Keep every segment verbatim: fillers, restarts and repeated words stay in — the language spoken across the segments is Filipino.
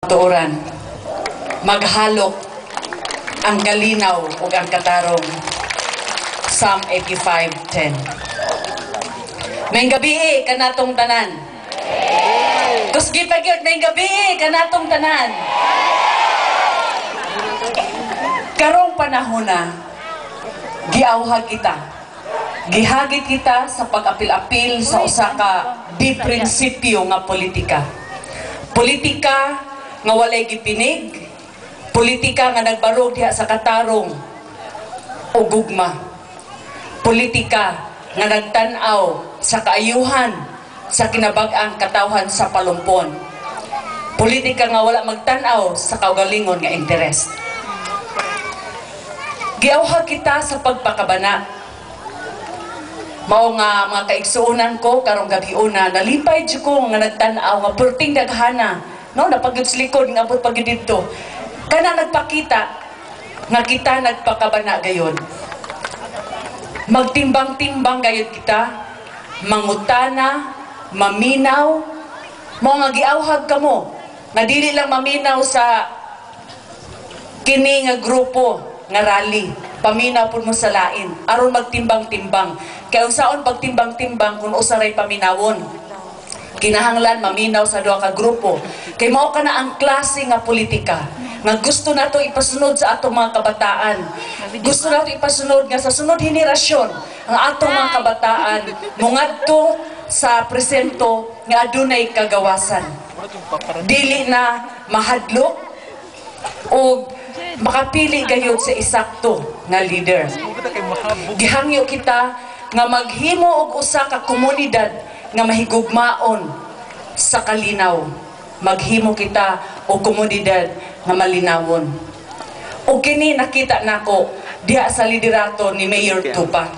tuoran maghalok ang kalinaw ug ang katarong. Psalm eighty-five ten. May gabi kanatong tanan. Tus gipagyod may gabi kanatong tanan. Karong panahon na giawhag kita. Gihagit kita sa pag-apil-apil sa usa ka di prinsipyo nga politika. Politika nga walay gipinig, politika nga nagbarog diha sa katarong o gugma. Politika nga nagtan-aw sa kaayuhan sa kinabag-ang katawhan sa palumpon. Politika nga wala magtan-aw sa kaugalingon nga interes. Giawhag kita sa pagpakabana. Mao nga mga kaigsuonan ko karong gabi-una nalipay jud ko nga nagtan-aw nga perting daghana no napagyud sa likod nga abot pagid didto kana nagpakita nga kita nagpakabana gayon. Magtimbang-timbang gayud kita, mangutana, maminaw, mao nga giawhag kamo nga dili lang maminaw sa kini nga grupo nga rally, paminaw pud mo sa lain aron magtimbang-timbang. Kaya unsaon pagtimbang-timbang kung usaray paminawon? Kinahanglan maminaw sa duha ka grupo. Kay mao kana ang klase nga politika nga gusto nato ipasunod sa atong mga kabataan. Gusto nato ipasunod nga sa sunod henerasyon ang atong mga kabataan mungadto sa presento nga adunay kagawasan. Dili na mahadlok o makapili gayud sa isakto nga leader. Gihangyo kita nga maghimo og usa ka komunidad nga mahigugmaon sa kalinaw. Maghimo kita og komunidad nga malinawon. O kini nakita nako diha sa liderato ni Mayor Tupa.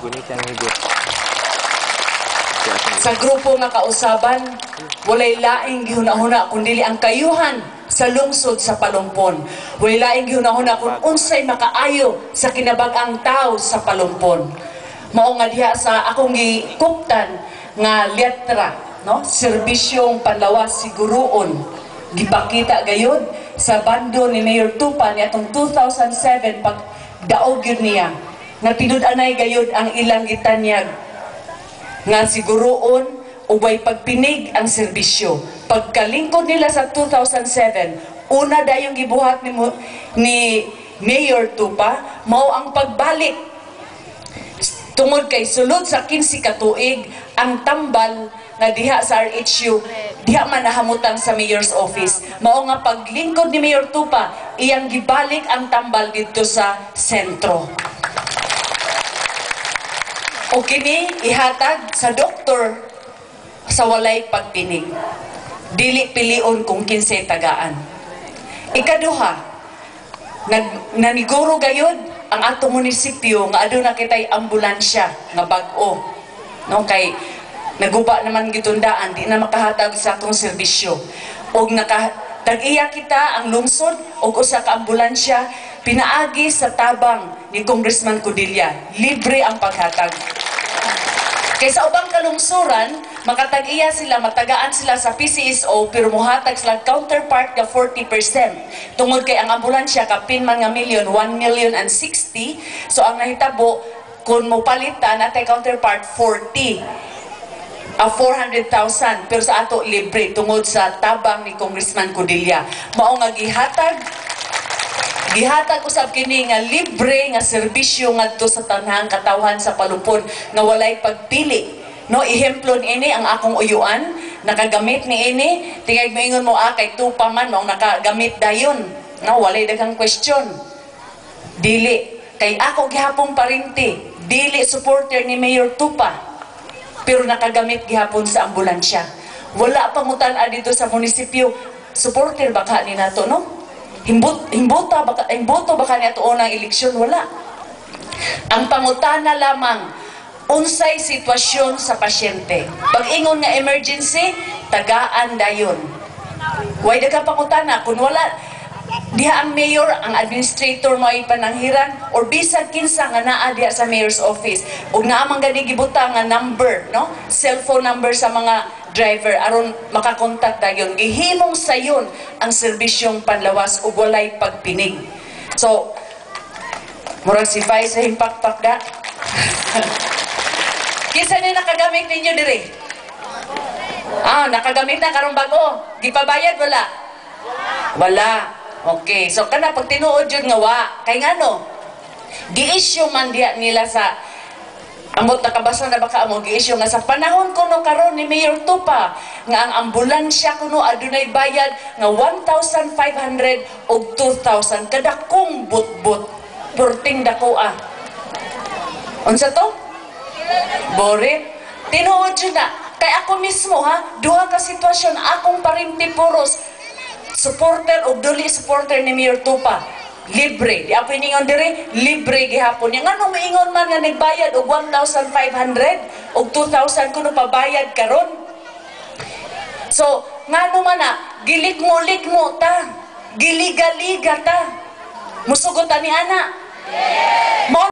Sa grupo nga kausaban, walay laing gihuna-huna kundi ang kayuhan sa lungsod sa Palumpon. Walay laing gihuna-huna kung unsay makaayo sa kinabag-ang tao sa Palumpon. Mao nga diha sa akong gikuptan nga letra, no? Serbisyong panlawas siguroon. Gipakita gayud sa bando ni Mayor Tupa ni atong two thousand seven pag daog yun niya. Nga tinud-anay gayud ang ilang gitanyag nga siguroon ubay pagpinig ang serbisyo. Pagkalingkod nila sa two thousand seven, una dayong gibuhat ni, ni Mayor Tupa, mao ang pagbalik tungod kay sulod sa kinsi ka tuig ang tambal nga diha sa R H U diha man nahamutan sa mayor's office. Mao nga paglingkod ni Mayor Tupa, iyang gibalik ang tambal dito sa sentro. O kini ihatag sa doktor sa walay pagtinig. Dili pilion kung kinsay tagaan. Ikaduha, nag naniguro gayud ang atong munisipyo nga aduna kitay ambulansya nga bag-o. No kay naguba naman gitundaan di na makahatag sa atong serbisyo. Og nakatag-iya kita ang lungsod og usa ka ambulansya pinaagi sa tabang ni Congressman Codilla. Libre ang paghatag. Kay sa ubang kalungsuran, makatag-iya sila, matagaan sila sa P C S O, pero muhatag sila counterpart ka forty percent. Tungod kay ang ambulansya, kapin man nga milyon, one million and sixty. So ang nahitabo, kung mo palitan, natay counterpart forty. Uh, four hundred thousand. Pero sa ato, libre, tungod sa tabang ni Congressman Codilla. Mao nga gihatag, gihatag usab kini nga libre nga serbisyo ngadto sa tanang katawhan sa Palumpon nga walay pagpili. No, ehemplo ini ang akong uyuan, nakagamit ni ini, tingay moingon mo ah kay Tupa man mao nakagamit dayon. No, walay daghang question. Dili kay ako gihapon parinti, dili supporter ni Mayor Tupa, pero nakagamit gihapon sa ambulansya. Wala pangutan-a dito sa munisipyo, supporter baka ni nato, no? Himbot, himbota baka himboto baka niya tuon ang eleksyon, wala. Ang pangutana lamang unsay sitwasyon sa pasyente. Pag-ingon nga emergency, tagaan dayon. Way daghang pangutana kung wala diha ang mayor, ang administrator mo ay pananghiran or bisag kinsa nga naa diha sa mayor's office ug naa man gani gibutang nga number, no? Cellphone number sa mga driver aron makakontak dayon gihimong sayon ang serbisyong panlawas ug walay pagpinig. So murag si Vice sa himpakpak da. Kisa ni nakagamit ninyo diri? Ah, nakagamit na karong bago. Gipabayad wala? Wala. Okay. So kana pag tinuod jud nga wa, kay ngano? Gi-issue man diya nila sa amot nakabasa na baka amo gi-issue nga sa panahon kuno karon ni Mayor Tupa nga ang ambulansya kuno adunay bayad nga one thousand five hundred og two thousand kada kung butbut perting dako ah. Unsa to? Borit. Tinuod yun na. Kay ako mismo ha, duha ka sitwasyon akong parimpi puros supporter o duli supporter ni Mayor Tupa. Libre. Di ako iningon diri, libre gihapon. Yung anong maingon man nga nagbayad og one thousand five hundred og two thousand kuno pabayad karon. So, ngano man na, gilikmo-likmo ta. Giliga-liga ta. Musugot ta ni ana.